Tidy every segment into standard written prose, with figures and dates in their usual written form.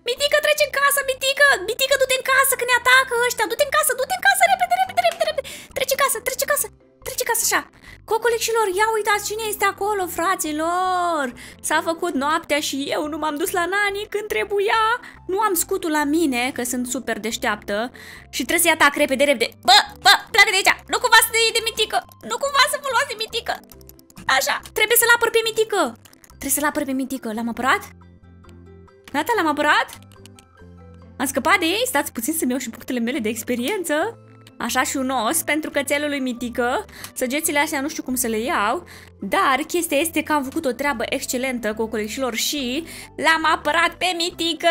Mitică, trece în casă, Mitică! Mitică, du-te în casă, că ne atacă ăștia! Du-te în casă, du-te în casă, repede, repede, repede, repede! Trece în casă, trece în casă! Trece în casă, așa! Cocolecșilor, ia uitați cine este acolo, fraților! S-a făcut noaptea și eu nu m-am dus la nani când trebuia. Nu am scutul la mine, că sunt super deșteaptă. Și trebuie să-i atac repede, repede. Bă, pleacă de aici! Nu cumva să te iei de Mitică! Nu cumva să vă luați de Mitică! Așa, trebuie să-l apăr pe Mitică! Trebuie să-l apăr pe Mitică. L-am apărat? Gata, l-am apărat? Am scăpat de ei? Stați puțin să-mi iau și punctele mele de experiență. Așa și un os pentru cățelul lui Mitică. Săgețile astea nu știu cum să le iau. Dar chestia este că am făcut o treabă excelentă, cocolecșilor, și l-am apărat pe Mitică.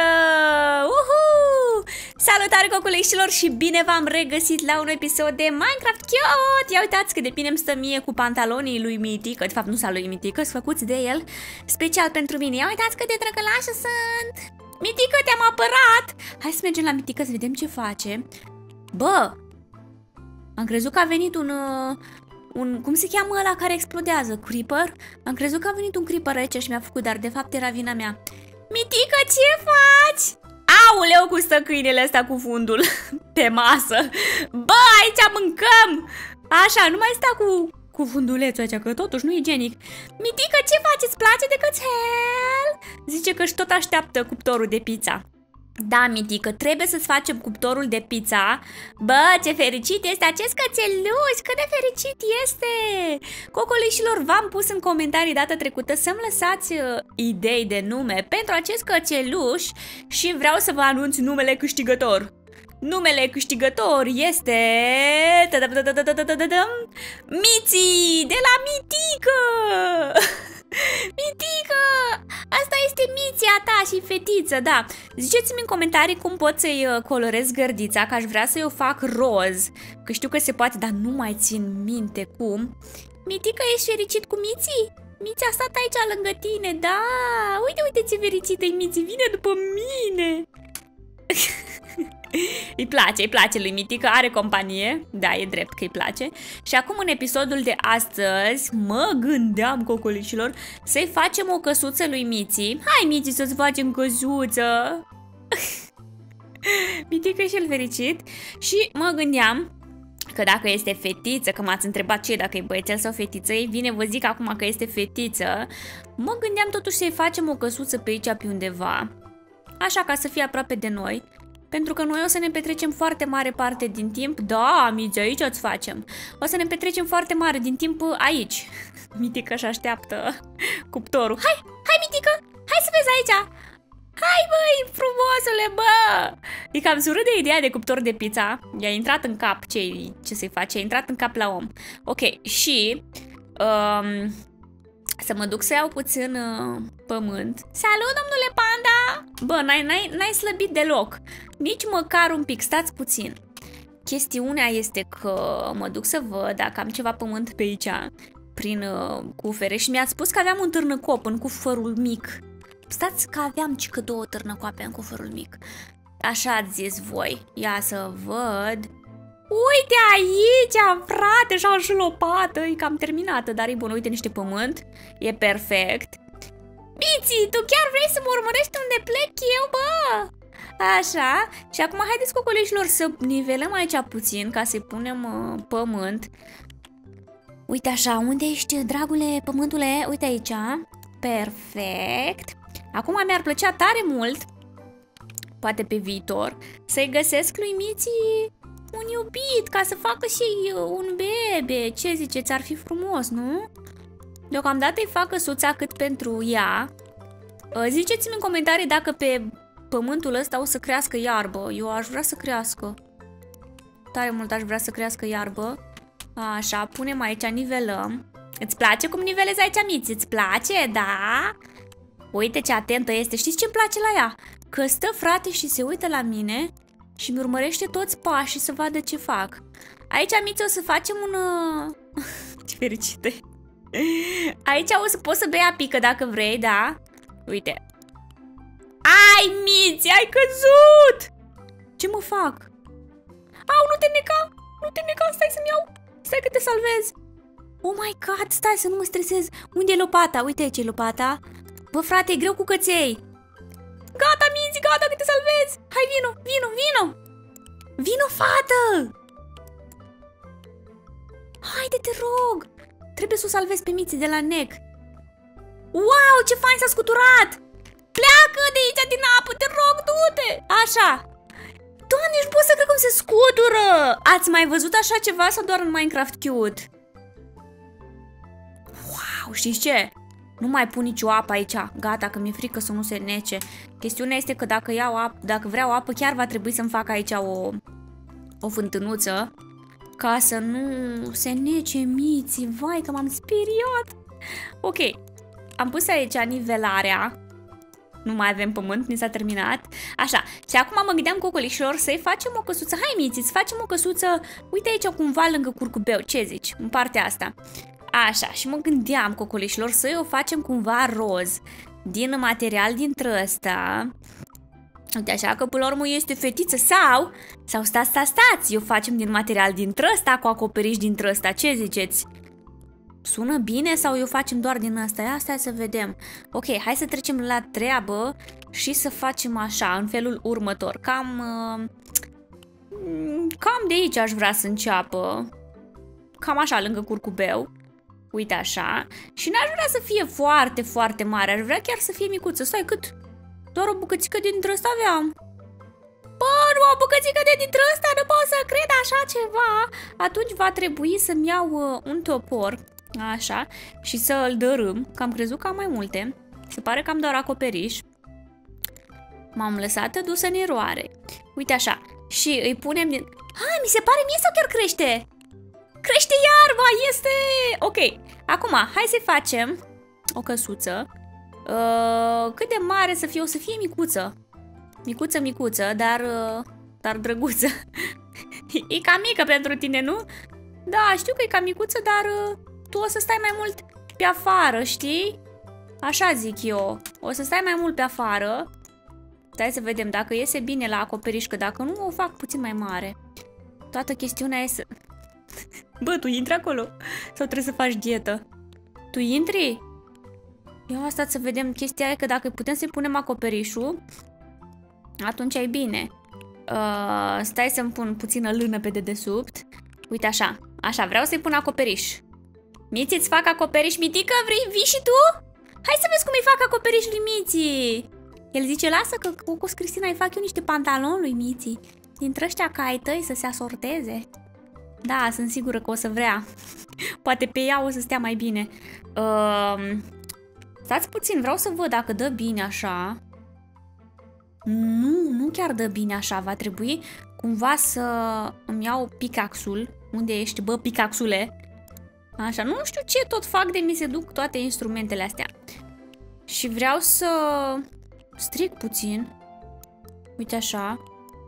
Salutare, cocolecșilor, și bine v-am regăsit la un episod de Minecraft Cute. Ia uitați cât de bine îmi stă mie cu pantalonii lui Mitică. De fapt nu sunt lui Mitică, sunt făcuți de el special pentru mine. Ia uitați cât de drăgălașă sunt. Mitică, te-am apărat. Hai să mergem la Mitică să vedem ce face. Bă, am crezut că a venit un cum se cheamă ăla care explodează? Creeper? Am crezut că a venit un creeper aici și mi-a făcut, dar de fapt era vina mea. Mitică, ce faci? Auleu, cu stă câinele ăsta cu fundul pe masă. Bă, aici mâncăm! Așa, nu mai sta cu fundulețul aici, că totuși nu e igienic. Mitică, ce faci? Îți place de cățel? Zice că și tot așteaptă cuptorul de pizza. Da, Mitică, trebuie să-ți facem cuptorul de pizza. Bă, ce fericit este acest cățeluș! Cât de fericit este! Cocoleșilor, v-am pus în comentarii data trecută să-mi lăsați idei de nume pentru acest cățeluș și vreau să vă anunț numele câștigător. Numele câștigător este... Miții de la Mitică! Mitică! Asta este Miția ta și fetiță, da. Ziceți-mi în comentarii cum pot să-i colorez gărdița, că aș vrea să-i o fac roz. Că știu că se poate, dar nu mai țin minte cum. Mitică, ești fericit cu Miții? Miții a stat aici lângă tine, da. Uite, uite ce fericită-i Miții, vine după mine. Îi place lui Mitică, are companie. Da, e drept că îi place. Și acum în episodul de astăzi mă gândeam, cocolișilor, să-i facem o căsuță lui Miții. Hai, Miții, să-ți facem căsuță. Mitică e și el fericit. Și mă gândeam că dacă este fetiță, că m-ați întrebat ce dacă e băiețel sau fetiță, ei bine, vă zic acum că este fetiță. Mă gândeam totuși să-i facem o căsuță pe aici, pe undeva, așa, ca să fie aproape de noi. Pentru că noi o să ne petrecem foarte mare parte din timp. Da, Miți, aici îți facem. O să ne petrecem foarte mare din timp aici. Mitică își așteaptă cuptorul. Hai, Mitică, hai să vezi aici. Hai, băi, frumosule, bă. E cam surât de ideea de cuptor de pizza. I-a intrat în cap ce să-i face. A intrat în cap la om. Ok, și să mă duc să iau puțin pământ. Salut, domnule Panda! Bă, n-ai slăbit deloc. Nici măcar un pic, stați puțin. Chestiunea este că mă duc să văd dacă am ceva pământ pe aici, prin cufere, și mi-ați spus că aveam un târnăcop în cufărul mic. Stați că aveam cică 2 târnăcoape în cufărul mic. Așa ați zis voi. Ia să văd. Uite aici, frate, și-au și lopată. E cam terminată, dar e bun. Uite niște pământ. E perfect. Miții, tu chiar vrei să mă urmărești unde plec eu, bă? Așa. Și acum haideți, cocoleșilor, să nivelăm aici puțin, ca să-i punem pământ. Uite așa, unde ești, dragule, pământule? Uite aici. Perfect. Acum mi-ar plăcea tare mult, poate pe viitor, să-i găsesc lui Miții un iubit, ca să facă și un bebe. Ce ziceți? Ar fi frumos, nu? Deocamdată îi fac căsuța cât pentru ea. Ziceți-mi în comentarii dacă pe pământul ăsta o să crească iarbă. Eu aș vrea să crească. Tare mult aș vrea să crească iarbă. Așa, punem aici, nivelăm. Îți place cum nivelezi aici, Miți? Îți place? Da? Uite ce atentă este. Știți ce-mi place la ea? Că stă, frate, și se uită la mine și mi urmărește toți pașii să vadă ce fac. Aici, Miți, o să facem un... Ce fericită. Aici o să poți să bei apică dacă vrei, da? Uite. Ai, Miți, ai căzut! Ce mă fac? Au, nu te neca! Nu te neca, stai să-mi iau! Stai că te salvez! Oh my god, stai să nu mă stresez! Unde e lopata? Uite ce e lopata. Bă, frate, e greu cu căței! Gata, Miți, gata că te salvezi! Hai, vino, vino, vino! Vino, fată! Haide, te rog! Trebuie să o salvezi pe Miții de la nec. Wow, ce fain s-a scuturat! Pleacă de aici din apă, te rog, du-te! Așa. Doamne, ești pot să cred cum se scutură! Ați mai văzut așa ceva sau doar în Minecraft Cute? Wow, știți ce? Nu mai pun nicio apă aici. Gata, că mi-e frică să nu se nece. Chestiunea este că dacă iau apă, dacă vreau apă, chiar va trebui să-mi fac aici o fântânuță ca să nu se nece Miții. Vai, că m-am speriat. Ok, am pus aici nivelarea. Nu mai avem pământ, ni s-a terminat. Așa, și acum mă gândeam cocolișilor să-i facem o căsuță. Hai, Miții, să facem o căsuță. Uite aici cumva lângă curcubeu. Ce zici? În partea asta. Așa, și mă gândeam, cocolișilor, să o facem cumva roz, din material dintre ăsta. Uite așa, că până la urmă este fetiță sau stați, o facem din material dintre ăsta cu acoperiș dintre ăsta. Ce ziceți? Sună bine sau o facem doar din ăsta? Asta să vedem. Ok, hai să trecem la treabă și să facem așa, în felul următor. Cam de aici aș vrea să înceapă. Cam așa, lângă curcubeu. Uite așa. Și n-aș vrea să fie foarte, foarte mare. Aș vrea chiar să fie micuță. Stai, cât? Doar o bucățică dintre ăsta aveam. Bă, nu, o bucățică dintre ăsta, nu pot să cred așa ceva. Atunci va trebui să-mi iau un topor. Așa. Și să îl dărâm. Că am crezut că am mai multe. Se pare că am doar acoperiș. M-am lăsat dusă în eroare. Uite așa. Și îi punem din... Hai, mi se pare mie sau chiar crește? Crește iarba, este... Ok, acum, hai să-i facem o căsuță. Cât de mare să fie? O să fie micuță. Micuță, dar drăguță. E cam mică pentru tine, nu? Da, știu că e cam micuță, dar tu o să stai mai mult pe afară, știi? Așa zic eu. O să stai mai mult pe afară. Stai să vedem dacă iese bine la acoperiș, că dacă nu, o fac puțin mai mare. Toată chestiunea e să... Bă, tu intri acolo? Sau trebuie să faci dietă? Tu intri? Ia asta să vedem. Chestia e că dacă putem să-i punem acoperișul, atunci e bine. Stai să-mi pun puțină lână pe dedesubt. Uite așa. Așa, vreau să-i pun acoperiș. Miți, îți fac acoperiș? Mitică, vii și tu? Hai să vezi cum îi fac acoperiș lui Miții. El zice, lasă că cu Cristina îi fac eu niște pantaloni lui Miții. Dintre ăștia ca ai tăi să se asorteze. Da, sunt sigură că o să vrea. Poate pe ea o să stea mai bine. Stați puțin, vreau să văd dacă dă bine așa. Nu chiar dă bine așa. Va trebui cumva să îmi iau picaxul. Unde ești, bă, picaxule? Așa, nu știu ce tot fac de mi se duc toate instrumentele astea. Și vreau să stric puțin. Uite așa.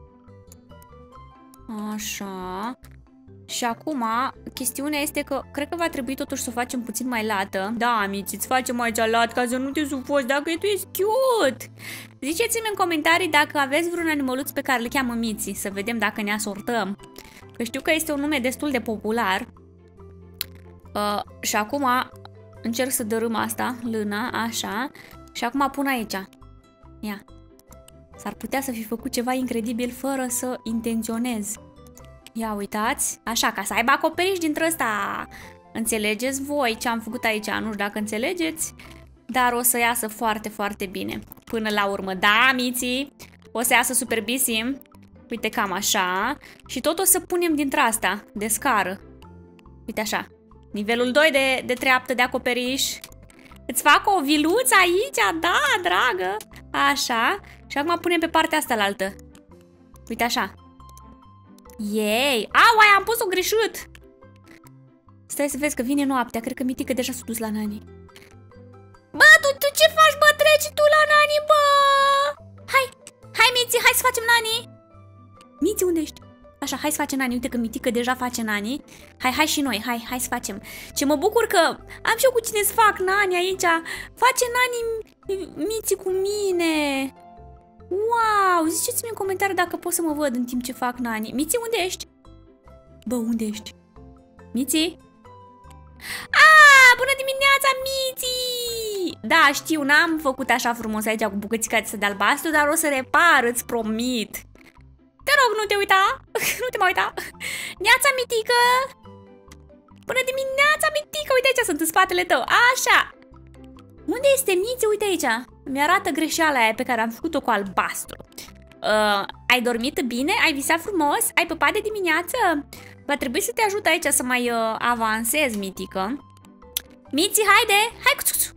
Așa. Și acum, chestiunea este că cred că va trebui totuși să o facem puțin mai lată. Da, Mici, îți facem aici lat ca să nu te sufoci, dacă tu ești cute. Ziceți-mi în comentarii dacă aveți vreun animăluț pe care îl cheamă Miții, să vedem dacă ne asortăm. Că știu că este un nume destul de popular. Și acum încerc să dărâm asta, lâna, așa. Și acum pun aici. Ia. S-ar putea să fi făcut ceva incredibil fără să intenționez. Ia uitați, așa, ca să aibă acoperiș dintre ăsta. Înțelegeți voi ce am făcut aici? Nu știu dacă înțelegeți, dar o să iasă foarte, foarte bine. Până la urmă, da, Miții? O să iasă superbisim. Uite, cam așa. Și tot o să punem dintre asta, de scară. Uite așa. Nivelul 2 de treaptă de acoperiș. Îți fac o viluță aici? Da, dragă. Așa. Și acum punem pe partea asta la altă. Uite așa. Yay! Au, am pus-o greșit! Stai să vezi că vine noaptea. Cred că Mitică deja s-a dus la nani. Bă, tu ce faci, bă? Treci tu la nani, bă! Hai, Miții, hai să facem nani! Miții, unde ești? Așa, hai să facem nani. Uite că Mitică deja face nani. Hai și noi, hai să facem. Ce mă bucur că am și eu cu cine să fac nani aici. Face nani Miții cu mine. Wow, ziceți-mi în comentarii dacă pot să mă văd în timp ce fac nani. Miții, unde ești? Bă, unde ești? Miții? Bună dimineața, Miții! Da, știu, n-am făcut așa frumos aici cu bucățica asta de albastru, dar o să repar, îți promit. Te rog, nu te uita. Nu te mai uita. Neața, mitică. Bună dimineața, mitică. Uite aici, sunt în spatele tău. Așa. Unde este Miți? Uite aici. Mi-arată greșeala aia pe care am făcut-o cu albastru. Ai dormit bine? Ai visat frumos? Ai păpat de dimineață? Va trebui să te ajut aici să mai avansezi, mitică. Miți, haide! Hai!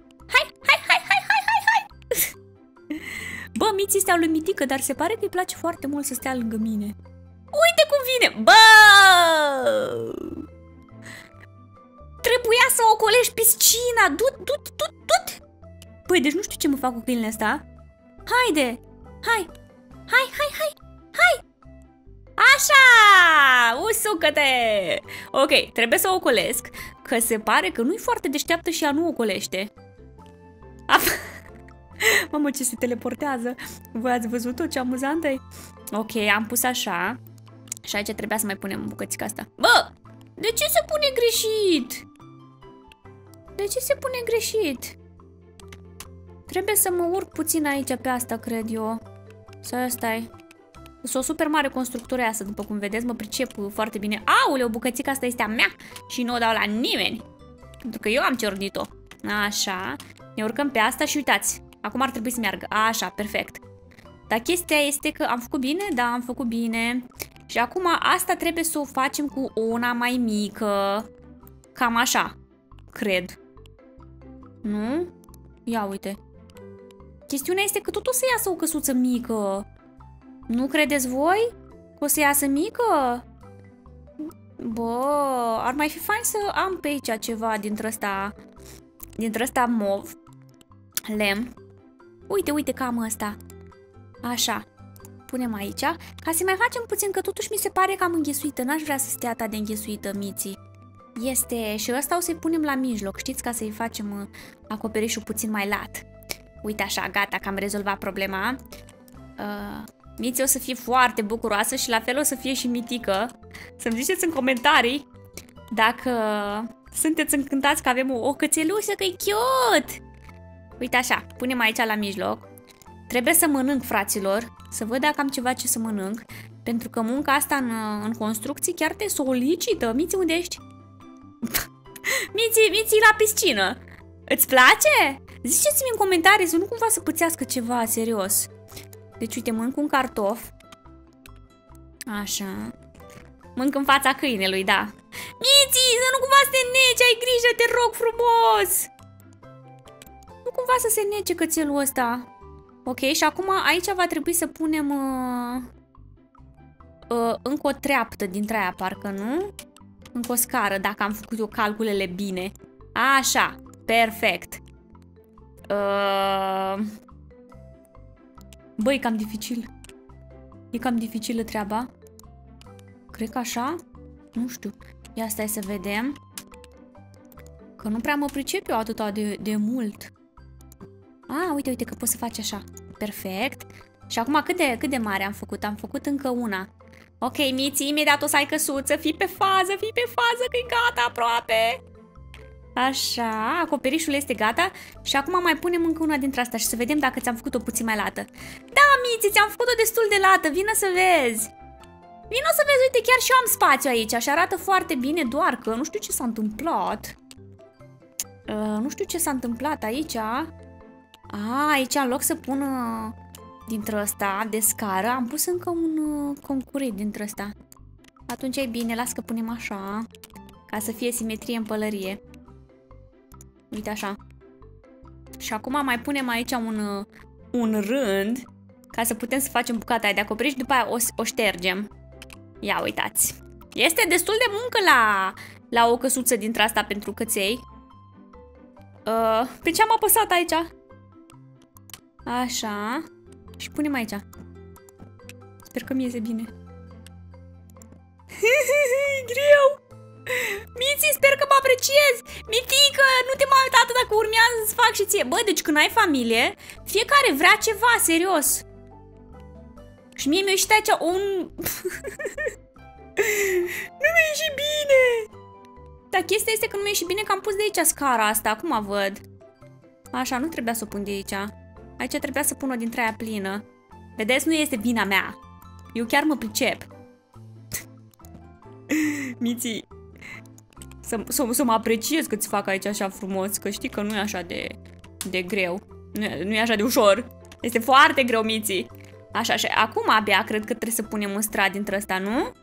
Hai! Bă, Miți stea lui mitică, dar se pare că îi place foarte mult să stea lângă mine. Uite cum vine! Bă! Trebuia să ocolești piscina! Du-te! Băi, deci nu știu ce mă fac cu câinele ăsta. Haide! Hai! Așa! Usucă-te! Ok, trebuie să o ocolesc, că se pare că nu-i foarte deșteaptă și ea nu ocolește. Mamă, ce se teleportează! Voi ați văzut-o? Ce amuzant e? Ok, am pus așa. Și aici trebuia să mai punem bucățica asta. Bă! De ce se pune greșit? De ce se pune greșit? Trebuie să mă urc puțin aici pe asta, cred eu. Să stai. Sunt o super mare constructură asta, după cum vedeți, mă pricep foarte bine. Aoleu, bucățica asta este a mea și nu o dau la nimeni. Pentru că eu am ciornit-o. Așa. Ne urcăm pe asta și uitați. Acum ar trebui să meargă. Așa, perfect. Dar chestia este că am făcut bine? Da, am făcut bine. Și acum asta trebuie să o facem cu una mai mică. Cam așa. Cred. Nu? Ia uite. Chestiunea este că tot o să iasă o căsuță mică. Nu credeți voi? Că o să iasă mică? Bă, ar mai fi fain să am pe aici ceva dintre ăsta mov. Lemn. Uite, cam ăsta. Așa. Punem aici. Ca să mai facem puțin, că totuși mi se pare cam înghesuită. N-aș vrea să stea atât de înghesuită, Miții. Este. Și ăsta o să-i punem la mijloc, știți? Ca să-i facem acoperișul puțin mai lat. Uite așa, gata, că am rezolvat problema. Miții o să fie foarte bucuroasă și la fel o să fie și mitică. Să-mi ziceți în comentarii dacă sunteți încântați că avem o cățelușă, că e cute! Uite așa, punem aici la mijloc. Trebuie să mănânc, fraților. Să văd dacă am ceva ce să mănânc. Pentru că munca asta în construcții chiar te solicită. Miții, unde ești? Miții la piscină. Îți place? Ziceți-mi în comentarii să nu cumva să pățească ceva, serios. Deci, uite, mănânc un cartof. Așa. Mănânc în fața câinelui, da. Miții, să nu cumva să te neci, ai grijă, te rog frumos. Nu cumva să se nece cățelul ăsta. Ok, și acum aici va trebui să punem încă o treaptă dintre aia, parcă, nu? Încă o scară, dacă am făcut eu calculele bine. Așa, perfect. Băi, e cam dificil. E cam dificilă treaba. Cred că așa? Nu știu. Ia stai să vedem. Că nu prea mă pricep eu atâta de mult. Uite că poți să faci așa. Perfect. Și acum cât de mare am făcut? Am făcut încă una. Ok, Miții, imediat o să ai căsuță. Fii pe fază, că e gata aproape. Așa, acoperișul este gata. Și acum mai punem încă una dintre astea și să vedem dacă ți-am făcut-o puțin mai lată. Da, Miții, ți-am făcut-o destul de lată. Vină să vezi. Vină să vezi, uite, chiar și eu am spațiu aici. Și arată foarte bine, doar că nu știu ce s-a întâmplat. Nu știu ce s-a întâmplat aici. Aici, în loc să pun dintre ăsta de scară, am pus încă un concurent dintre ăsta. Atunci e bine, las că punem așa, ca să fie simetrie în pălărie. Uite așa. Și acum mai punem aici un rând, ca să putem să facem bucata aia de acoperiș, după aia o ștergem. Ia uitați. Este destul de muncă la o căsuță dintre asta pentru căței. Pe ce am apăsat aici? Așa. Și punem aici. Sper că mi iese bine. E greu. Miții, sper că mă apreciezi. Mitică, nu te mai uita atât dacă urmează să fac și ție. Bă, deci când ai familie, fiecare vrea ceva, serios. Și mie mi-a ieșit aici un... Nu mi-a ieșit bine. Dar chestia este că nu mi-a ieșit bine că am pus de aici scara asta. Acum văd. Așa, nu trebuia să o pun de aici. Aici trebuia să pun o dintre aia plină. Vedeți, nu este vina mea. Eu chiar mă pricep. Miții, să mă apreciez că ți fac aici așa frumos, că știi că nu e așa de greu. Nu e așa de ușor. Este foarte greu, Miții. Așa, și acum abia cred că trebuie să punem un strat dintre ăsta, nu?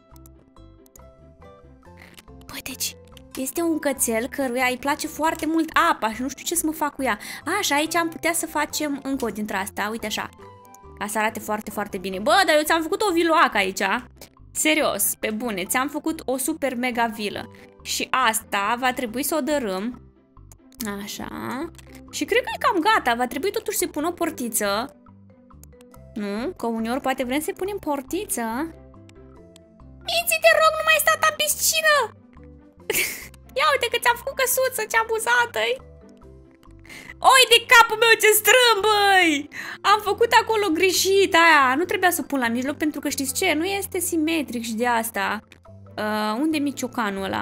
Păi, deci, este un cățel căruia îi place foarte mult apa și nu știu ce să mă fac cu ea. Așa, aici am putea să facem încă o dintre asta, uite așa. Ca să arate foarte, foarte bine. Bă, dar eu ți-am făcut o viloacă aici. Serios, pe bune, ți-am făcut o super mega vilă. Și asta va trebui să o dărâm. Așa. Și cred că e cam gata, va trebui totuși să-i pun o portiță. Nu? Că uneori poate vrem să-i punem portiță. Minții, te rog, nu mai sta în piscină! Ia uite că ți-am făcut căsuță, ce amuzată-i! Oi de capul meu ce strâmb, băi! Am făcut acolo greșit aia. Nu trebuia să o pun la mijloc pentru că știți ce? Nu este simetric și de asta. Unde-i miciocanul ăla?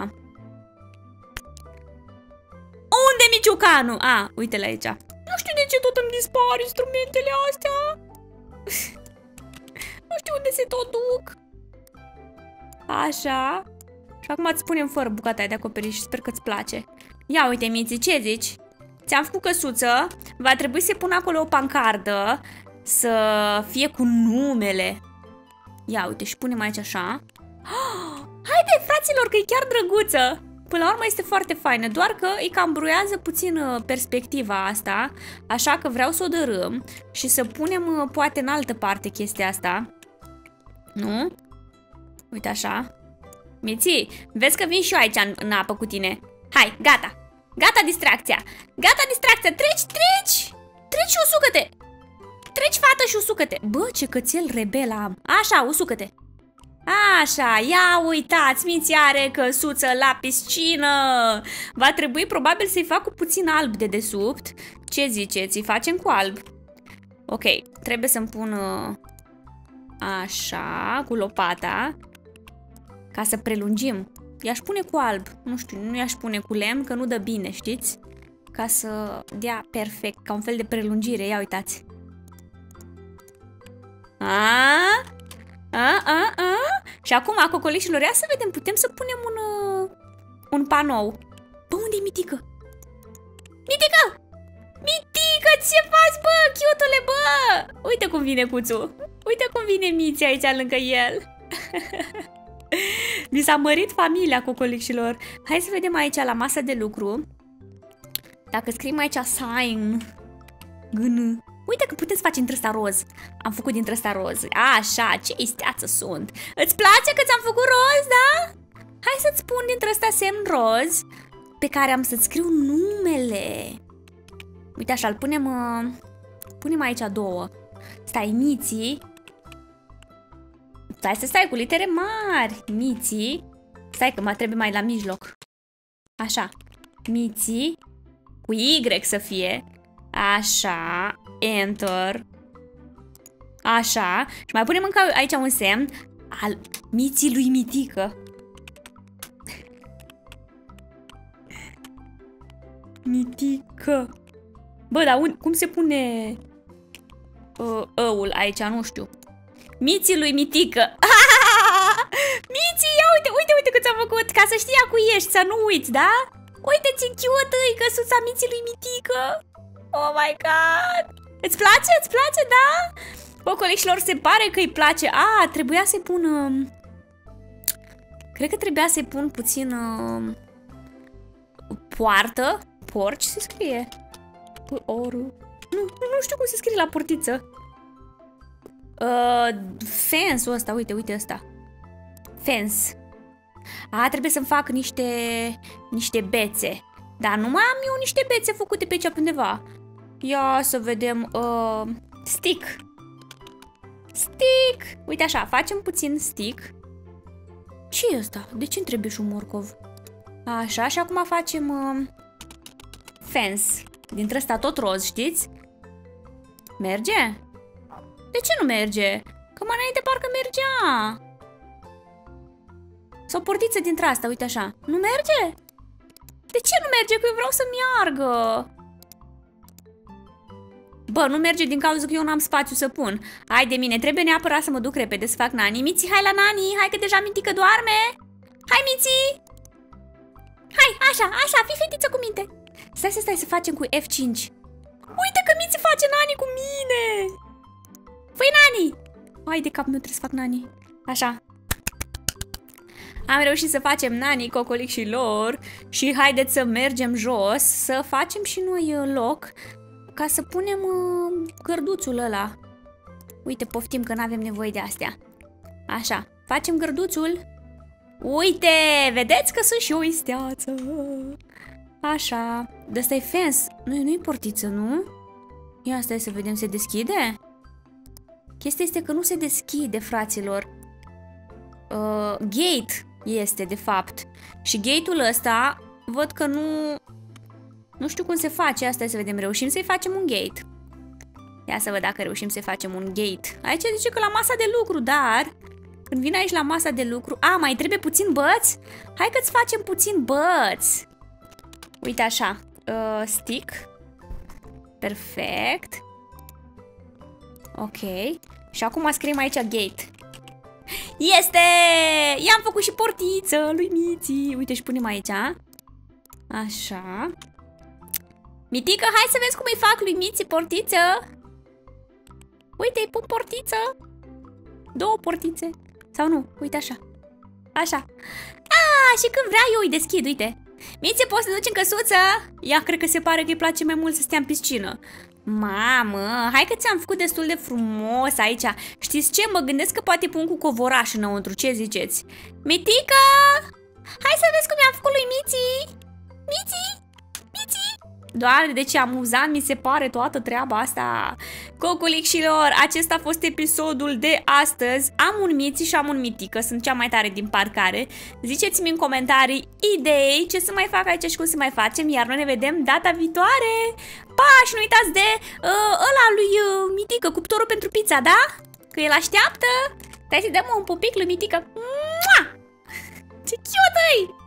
Unde-i miciocanul? Uite-l aici. Nu știu de ce tot îmi dispar instrumentele astea. Nu știu unde se tot duc. Așa. Și acum îți punem fără bucata aia de acoperiș și sper că îți place. Ia uite, Miții, ce zici? Ți-am făcut căsuță. Va trebui să pun acolo o pancardă să fie cu numele. Ia uite și punem aici așa. Haide, fraților, că e chiar drăguță. Până la urmă este foarte faină, doar că îi cam bruiază puțin perspectiva asta. Așa că vreau să o dărâm și să punem poate în altă parte chestia asta. Nu? Uite așa. Miții, vezi că vin și eu aici în apă cu tine. Hai, gata. Gata distracția. Gata distracția. Treci. Treci și usucă-te. Treci, fată, și usucă-te. Bă, ce cățel rebel am. Așa, usucă-te. Așa, ia uitați, Miții are căsuță la piscină. Va trebui probabil să-i fac cu puțin alb de desubt. Ce ziceți? Îi facem cu alb. Ok, trebuie să-mi pun așa, cu lopata, ca să prelungim. I-aș pune cu alb, nu știu, nu i-aș pune cu lemn, că nu dă bine, știți? Ca să dea perfect, ca un fel de prelungire, ia uitați. Și acum, cocolișilor, ia să vedem, putem să punem un panou. Bă, unde-i Mitică? Mitică! Mitică, ce faci, bă, chiutule, bă? Uite cum vine Cuțu. Uite cum vine Miții aici lângă el. Mi s-a mărit familia, cocolișilor. Hai să vedem aici la masa de lucru. Dacă scriem aici sign gân. Uite că putem să facem dintre ăsta roz. Am făcut dintre ăsta roz. Așa, ce isteață sunt. Îți place că ți-am făcut roz, da? Hai să-ți pun dintre ăsta semn roz pe care am să-ți scriu numele. Uite așa, îl punem aici două. Stai, Miții. Stai cu litere mari. Miții. Stai că mă trebuie mai la mijloc. Așa. Miții. Cu Y să fie. Așa. Enter. Așa. Și mai punem încă aici un semn al Miții lui Mitică. Mitică. Bă, dar cum se pune ăul aici? Nu știu. Miții lui Mitică. Miții, ia uite că ți-am făcut. Ca să știi a cui ești, să nu uiți, da? Uite ce cute-i căsuța Miții lui Mitică. Oh my god. Îți place? Îți place, da? Bă, colegilor, se pare că îi place. Trebuia să-i pun... Cred că trebuia să-i pun puțin... poartă. Porci se scrie. Nu știu cum se scrie la portiță. Fence-ul ăsta, uite ăsta. Fence. Trebuie să-mi fac niște bețe. Dar nu mai am eu niște bețe făcute pe aici undeva. Ia să vedem. Stick. Stick. Uite așa, facem puțin stick. Ce e ăsta? De ce-mi trebuie și un morcov? Așa, și acum facem fence. Dintre ăsta tot roz, știți? Merge? De ce nu merge? Că mai înainte parcă mergea. Sau portiță dintre asta, uite așa. Nu merge? De ce nu merge? Că eu vreau să meargă. Bă, nu merge din cauza că eu n-am spațiu să pun. Hai de mine, trebuie neapărat să mă duc repede să fac Nani. Miți, hai la Nani, hai că deja Mitică doarme. Hai, Miți! Hai, așa, fii fetiță cu minte. Stai să facem cu F5. Uite că Miți face Nani cu mine. Făi Nani! Hai de cap meu, trebuie să fac Nani. Așa. Am reușit să facem Nani, Cocolic și lor. Și haideți să mergem jos, să facem și noi loc ca să punem gărduțul ăla. Uite, poftim că n-avem nevoie de astea. Așa, facem gărduțul. Uite, vedeți că sunt și o isteață. Așa, de asta e fence. Nu-i portiță, nu? Ia stai să vedem, se deschide? Chestia este că nu se deschide, fraților. Gate este, de fapt. Și gate-ul ăsta, văd că nu știu cum se face. Asta să vedem, reușim să-i facem un gate. Ia să văd dacă reușim să-i facem un gate. Aici zice că la masa de lucru, dar când vin aici la masa de lucru... A, mai trebuie puțin băți? Hai că-ți facem puțin băți. Uite așa. Stick. Perfect. Ok. Și acum scriem aici gate. Este! I-am făcut și portiță lui Miți. Uite, și punem aici. Așa. Mitică, hai să vezi cum îi fac lui Miți portiță. Uite, îi pun portiță. 2 portițe. Sau nu? Uite așa. Așa. Și când vrea eu îi deschid, uite. Miți, poți să te duci în căsuță? Ia, cred că se pare că îi place mai mult să stea în piscină. Mamă, hai că ți-am făcut destul de frumos aici. Știți ce? Mă gândesc că poate pun cu covoraș înăuntru. Ce ziceți? Mitică! Hai să vezi cum i-am făcut lui Miți! Miți! Miți! Doamne, de ce amuzant mi se pare toată treaba asta. Cocolicșilor, acesta a fost episodul de astăzi. Am un Miți și am un Mitică, sunt cea mai tare din parcare. Ziceți-mi în comentarii idei ce să mai fac aici și cum să mai facem. Iar noi ne vedem data viitoare. Pa, și nu uitați de ăla lui Mitică, cuptorul pentru pizza, da? Că el așteaptă. Stai să dăm un pupic lui Mitică. Mua! Ce cute-i!